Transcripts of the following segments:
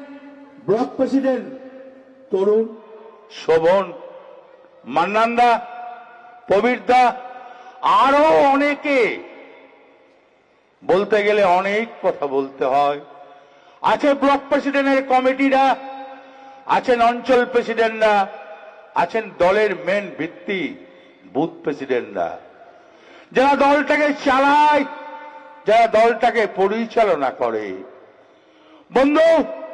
Block president Tarun, Shovan, মান্নানদা, প্রবীরদা, আরো অনেকে, বলতে গেলে অনেক কথা বলতে হয়। আছে ব্লক প্রেসিডেন্টের কমিটিরা, আছেন অঞ্চল প্রেসিডেন্টরা, আছেন দলের মেন ভিত্তি বুথ প্রেসিডেন্টরা, যারা দলটাকে চালায়, যারা দলটাকে পরিচালনা করে। বন্ধু,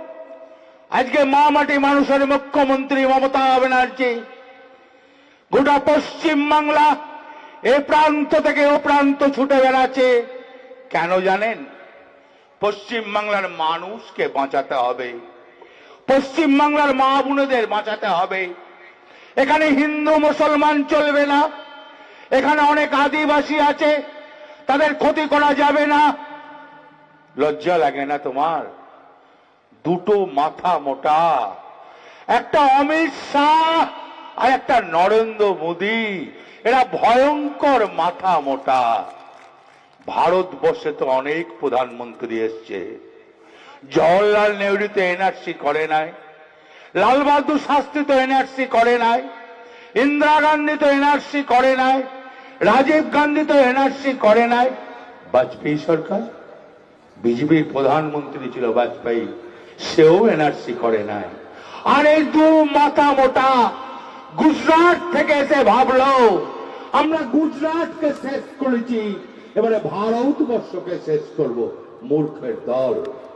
আজকে মা মাটি মানুষের মুখ্যমন্ত্রী মমতা ব্যানার্জি গোটা পশ্চিম বাংলা এ প্রান্ত থেকে ও প্রান্ত ছুটে বেড়াচ্ছে। কেন জানেন? পশ্চিম বাংলার মানুষকে বাঁচাতে হবে, পশ্চিম বাংলার মা বোনেদের বাঁচাতে হবে। এখানে হিন্দু মুসলমান চলবে না, এখানে অনেক আদিবাসী আছে, তাদের ক্ষতি করা যাবে না। লজ্জা লাগে না তোমার? দুটো মাথা মোটা, একটা অমিত শাহ আর একটা নরেন্দ্র মোদী, এরা ভয়ঙ্কর মাথা মোটা। ভারতবর্ষে তো অনেক প্রধানমন্ত্রী এসছে। জওহরলাল নেহরু তো এনআরসি করে নাই, লাল বাহাদুর শাস্ত্রী তো এনআরসি করে নাই, ইন্দিরা গান্ধী তো এনআরসি করে নাই, রাজীব গান্ধী তো এনআরসি করে নাই। বাজপেয়ী সরকার, বিজেপির প্রধানমন্ত্রী ছিল বাজপেয়ী, সেও এনআরসি করে নাই। আর এই দু মাথা মোটা গুজরাট থেকে এসে ভাবলো আমরা গুজরাটকে শেষ করেছি, এবারে ভারতবর্ষকে শেষ করব। মূর্খের দল।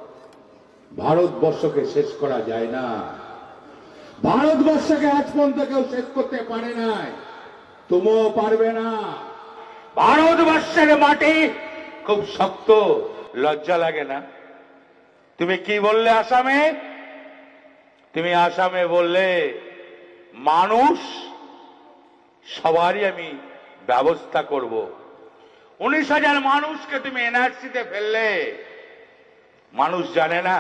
ভারতবর্ষকে শেষ করা যায় না, ভারতবর্ষকে আজ পর্যন্ত কেউ শেষ করতে পারে নাই, তুমিও পারবে না। ভারতবর্ষের মাটি খুব শক্ত, লজ্জা লাগে না? তুমি কি বললে আসামে? তুমি আসামে বললে মানুষ সবারই আমি ব্যবস্থা করব। 19,000 মানুষকে তুমি এনআরসিতে ফেললে, মানুষ জানে না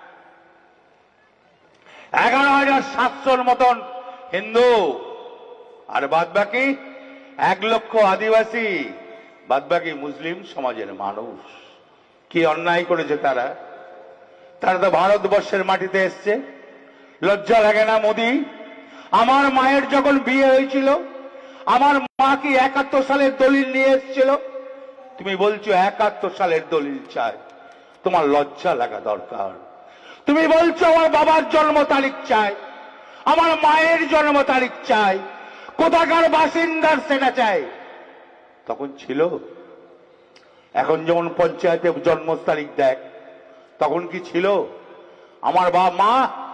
11,700 মতন হিন্দু আর বাদবাকি 1 লক্ষ আদিবাসী, বাদবাকি মুসলিম সমাজের মানুষ। কি অন্যায় করেছে তারা? তারা তো ভারতবর্ষের মাটিতে এসছে। লজ্জা লাগে না মোদি? আমার মায়ের যখন বিয়ে হয়েছিল, আমার মা কি 71 সালের দলিল নিয়ে এসেছিল? তুমি বলছো 71 সালের দলিল চাই, তোমার লজ্জা লাগা দরকার। তুমি বলছো আমার বাবার জন্ম তারিখ চাই, আমার মায়ের জন্ম তারিখ চাই, কোথাকার বাসিন্দার সেটা চাই। তখন ছিল? এখন যেমন পঞ্চায়েতে জন্ম তারিখ দেখ, তখন কি ছিল? আমার মা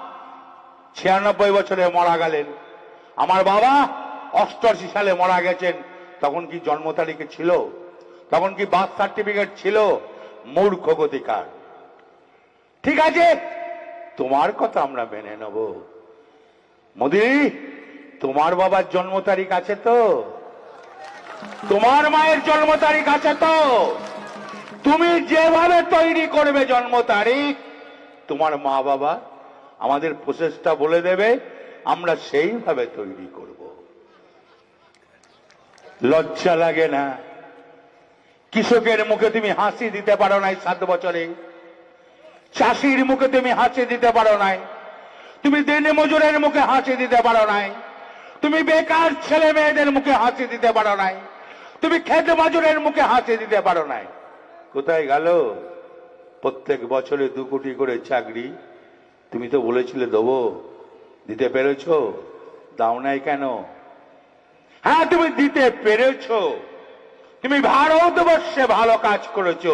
96 বছরে মারা গেলেন, আমার বাবা 88 সালে মারা গেছেন, তখন কি জন্ম তারিখে ছিল? তখন কি বার্থ সার্টিফিকেট ছিল? মূর্খ গতিকার। ঠিক আছে, তোমার কথা আমরা মেনে নেব। মোদি, তোমার বাবার জন্ম তারিখ আছে তো? তোমার মায়ের জন্ম তারিখ আছে তো? তুমি যেভাবে তৈরি করবে জন্ম তারিখ, তোমার মা বাবা আমাদের প্রসেসটা বলে দেবে, আমরা সেইভাবে তৈরি করব। লজ্জা লাগে না? কৃষকের মুখে তুমি হাসি দিতে পারো নাই 7 বছরে, চাষির মুখে তুমি হাসি দিতে পারো নাই, তুমি দিনে মজুরের মুখে হাসি দিতে পারো নাই, তুমি বেকার ছেলে মেয়েদের মুখে হাসি দিতে পারো নাই, তুমি খেত মজুরের মুখে হাসি দিতে পারো নাই। কোথায় গেল প্রত্যেক বছরে 2 কোটি করে চাকরি? তুমি তো বলেছিলে দেবো, দিতে পেরেছ? দাও নাই কেন? হ্যাঁ, তুমি দিতে পেরেছ, তুমি ভারতবর্ষে ভালো কাজ করেছো।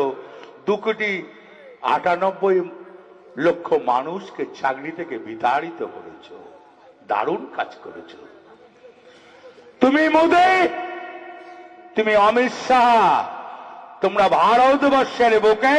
2,98 লক্ষ মানুষকে চাকরি থেকে বিতাড়িত করেছ, দারুণ কাজ করেছ। তুমি মোদি, তুমি অমিত শাহ, তোমরা ভারতবর্ষের বুকে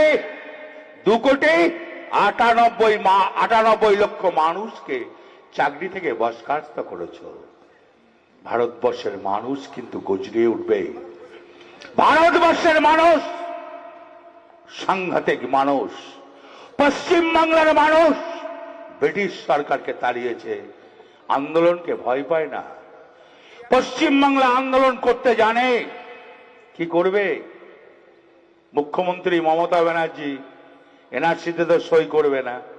2,98 লক্ষ মানুষকে চাকরি থেকে বরখাস্ত করেছ। ভারতবর্ষের মানুষ কিন্তু গজরে উঠবে। ভারতবর্ষের মানুষ সাংঘাতিক মানুষ। পশ্চিম বাংলার মানুষ ব্রিটিশ সরকারকে তাড়িয়েছে, আন্দোলনকে ভয় পায় না। পশ্চিম বাংলা আন্দোলন করতে জানে। কি করবে? মুখ্যমন্ত্রী মমতা ব্যানার্জি এনআরসিতে তো সই করবে না,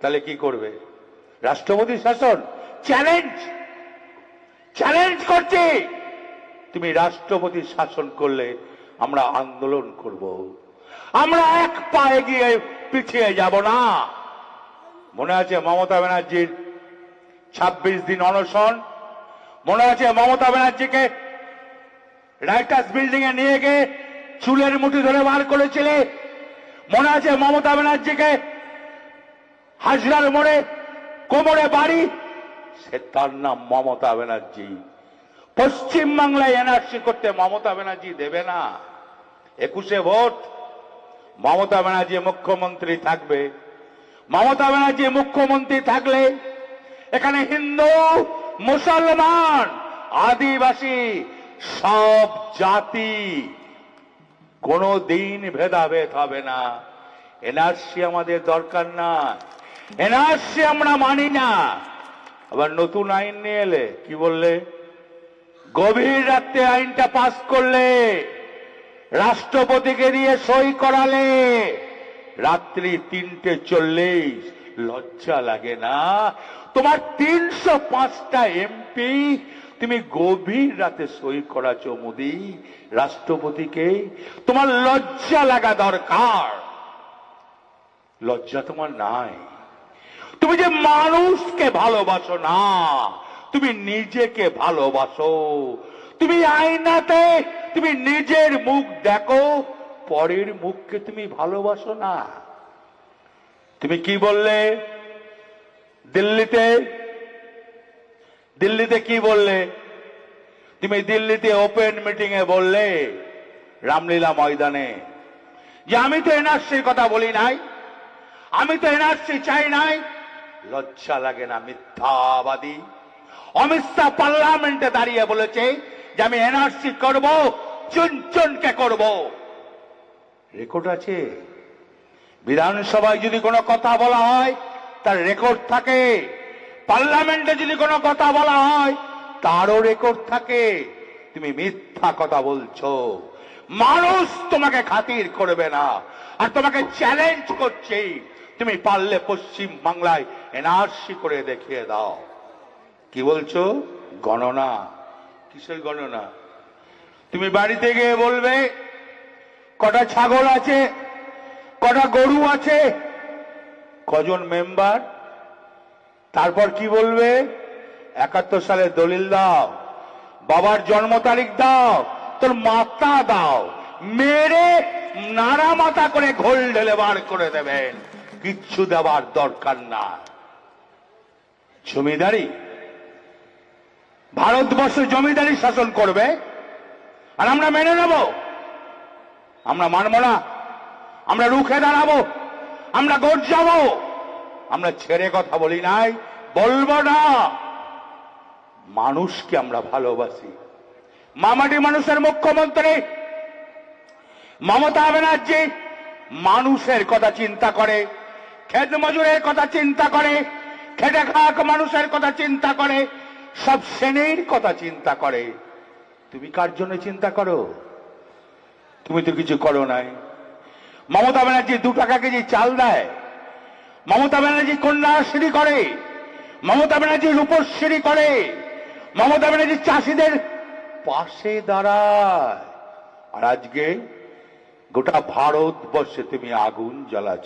তাহলে কি করবে? রাষ্ট্রপতি শাসন? চ্যালেঞ্জ চ্যালেঞ্জ করছি, তুমি রাষ্ট্রপতি শাসন করলে আমরা আন্দোলন করব, আমরা এক পা এগিয়ে পিছিয়ে যাব না। মনে আছে মমতা ব্যানার্জির 26 দিন অনশন? মনে আছে মমতা ব্যানার্জিকে রাইটার্স বিল্ডিং এ নিয়ে গিয়ে চুলের মুঠি ধরে বার করেছিলে? মনে আছে মমতা ব্যানার্জিকে হাজরার মোড়ে কোমরে বাড়ি? সে তার নাম মমতা ব্যানার্জি। পশ্চিম বাংলায় এনআরসি করতে মমতা ব্যানার্জি দেবে না। 21 ভোট, মমতা ব্যানার্জি মুখ্যমন্ত্রী থাকবে। মমতা ব্যানার্জি মুখ্যমন্ত্রী থাকলে এখানে হিন্দু, মুসলমান, আদিবাসী সব জাতি কোনো দিন ভেদাভেদ হবে না। এনআরসি আমাদের দরকার না, এনআরসি আমরা মানি না। আবার নতুন আইন নিয়ে এলে, কি বললে? গভীর রাত্রে আইনটা পাস করলে, রাষ্ট্রপতিকে দিয়ে সই করালে, রাত্রি 3:40, লজ্জা লাগে না? তোমার 305টা এমপি তুমি গভীর রাতে সই করাছো মোদি রাষ্ট্রপতিকে। তোমার লজ্জা লাগা দরকার। লজ্জা তোমার নাই। তুমি যে মানুষকে ভালোবাসো না, তুমি নিজেকে ভালোবাসো। তুমি আয়নাতে তুমি নিজের মুখ দেখো, পরের মুখকে তুমি ভালোবাসো না। তুমি কি বললে দিল্লিতে কি বললে? তুমি দিল্লিতে ওপেন মিটিং এ বললে, রামলীলা ময়দানে, যে আমি তো এনআরসির কথা বলি নাই, আমি তো এনআরসি চাই নাই। লজ্জা লাগে না? মিথ্যাবাদী। অমিত শাহ পার্লামেন্টে দাঁড়িয়ে বলেছে যে আমি এনআরসি করব, চুনচুনকে করব। রেকর্ড আছে। বিধানসভায় যদি কোনো কথা বলা হয় তার রেকর্ড থাকে, পার্লামেন্টে যদি কোনো কথা বলা হয় তারও রেকর্ড থাকে। তুমি মিথ্যা কথা বলছো। মানুষ তোমাকে খাতির করবে না। আর তোমাকে চ্যালেঞ্জ করছি, তুমি পারলে পশ্চিম বাংলায় এনআরসি করে দেখিয়ে দাও। কি বলছো? গণনা? কিসের গণনা? তুমি বাড়িতে গিয়ে বলবে কটা ছাগল আছে, কটা গরু আছে, কজন মেম্বার। তারপর কি বলবে? 71 সালের দলিল দাও, বাবার জন্ম তারিখ দাও, তোর মাথা দাও, মেরে নাড়া মাথা করে ঘোল ঢেলে বার করে দেবেন। কিচ্ছু দেওয়ার দরকার না। জমিদারি, ভারতবর্ষ জমিদারি শাসন করবে আর আমরা মেনে নেব? আমরা মানব না। আমরা রুখে দাঁড়াবো, আমরা গর্জাবো। আমরা ছেড়ে কথা বলি নাই, বলবো না। মানুষকে আমরা ভালোবাসি। মামাটি মানুষের মুখ্যমন্ত্রী মমতা ব্যানার্জি মানুষের কথা চিন্তা করে, খেত মজুরের কথা চিন্তা করে, খেটে খাক মানুষের কথা চিন্তা করে, সব শ্রেণীর কথা চিন্তা করে। তুমি কার জন্য চিন্তা করো? তুমি তো কিছু করো নাই। মমতা ব্যানার্জি 2 টাকা কেজি চাল দেয়, মমতা ব্যানার্জি কন্যাশ্রী করে, মমতা ব্যানার্জি রূপশ্রী করে, মমতা ব্যানার্জি চাষিদের পাশে দাঁড়ায়। আর আজকে গোটা ভারতবর্ষে তুমি আগুন জ্বালাছ।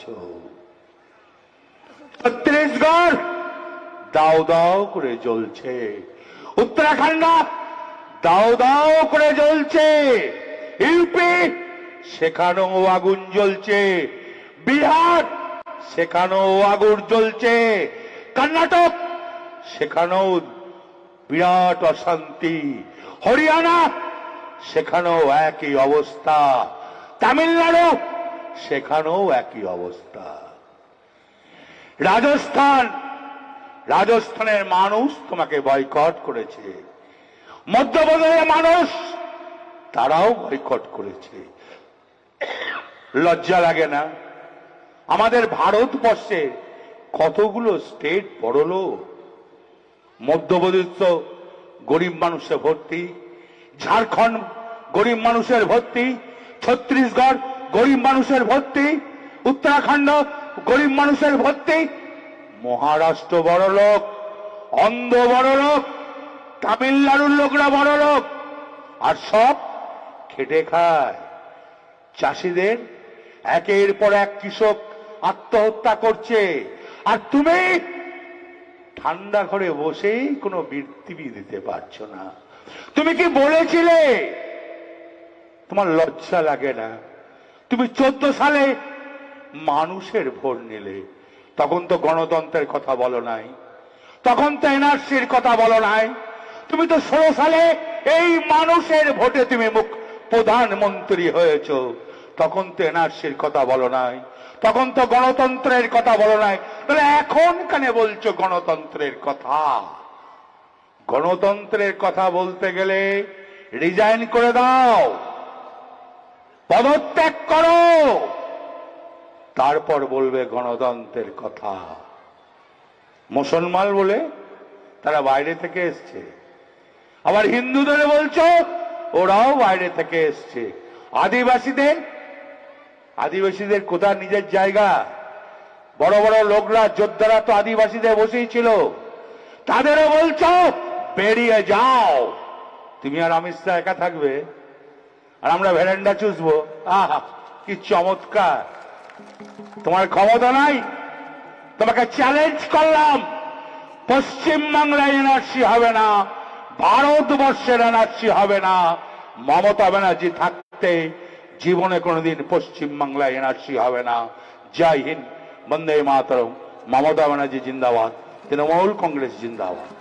ছত্তিশগড় দাও দাও করে জ্বলছে, উত্তরাখণ্ড দাও দাও করে জ্বলছে, ইউপি সেখানেও আগুন জ্বলছে, বিহার সেখানেও আগুন জ্বলছে, কর্ণাটক সেখানেও বিরাট অশান্তি, হরিয়ানা সেখানেও একই অবস্থা, তামিলনাড়ু সেখানেও একই অবস্থা, রাজস্থানের মানুষ তোমাকে বয়কট করেছে, মধ্যপ্রদেশের মানুষ তারাও বয়কট করেছে। লজ্জা লাগে না? আমাদের ভারতবর্ষে কতগুলো স্টেট পড়লো, মধ্যপ্রদেশ তো গরিব মানুষে ভর্তি, ঝাড়খণ্ড গরিব মানুষের ভর্তি, ছত্তিশগড় গরিব মানুষের ভর্তি, উত্তরাখণ্ড গরিব মানুষের ভর্তি। মহারাষ্ট্র বড় লোক, অন্ধ্র বড় লোক, তামিলনাড়ুর লোকরা বড় লোক, আর সব খেটে খায়। চাষিদের একের পর এক কৃষক আত্মহত্যা করছে, আর তুমি ঠান্ডা ঘরে বসেই কোনো বৃত্তি দিতে পারছো না। তুমি কি বলেছিলে? তোমার লজ্জা লাগে না? তুমি 14 সালে মানুষের ভোট নিলে, তখন তো গণতন্ত্রের কথা বলো নাই, তখন তো এনআরসির কথা বলো নাই। তুমি তো 16 সালে এই মানুষের ভোটে তুমি প্রধানমন্ত্রী হয়েছ, তখন তো এনআরসির কথা বলো নাই, তখন তো গণতন্ত্রের কথা বলো নাই। তাহলে এখন কেন বলছো গণতন্ত্রের কথা? গণতন্ত্রের কথা বলতে গেলে রিজাইন করে দাও, পদত্যাগ করো, তারপর বলবে গণতন্ত্রের কথা। মুসলমান বলে তারা বাইরে থেকে এসছে, আবার হিন্দুদের বলছো ওরাও বাইরে থেকে এসছে। আদিবাসীদের কোথায় নিজের জায়গা? বড় বড় লোকরা, যোদ্ধারা তো আদিবাসীদের বসেই ছিল, তাদেরও বলছো বেরিয়ে যাও। তুমি আর অমিত শাহ একা থাকবে, আর আমরা ভেরেন্ডা চুষবো? আহা, কি চমৎকার! তোমার ক্ষমতা নাই? তোমাকে চ্যালেঞ্জ করলাম, পশ্চিমবাংলায় এনআরসি হবে না, ভারতবর্ষের এনআরসি হবে না। মমতা ব্যানার্জি থাকতে জীবনে কোনোদিন পশ্চিমবাংলায় এনআরসি হবে না। জয় হিন্দ, বন্দে মাতরম। মমতা ব্যানার্জি জিন্দাবাদ, তৃণমূল কংগ্রেস জিন্দাবাদ।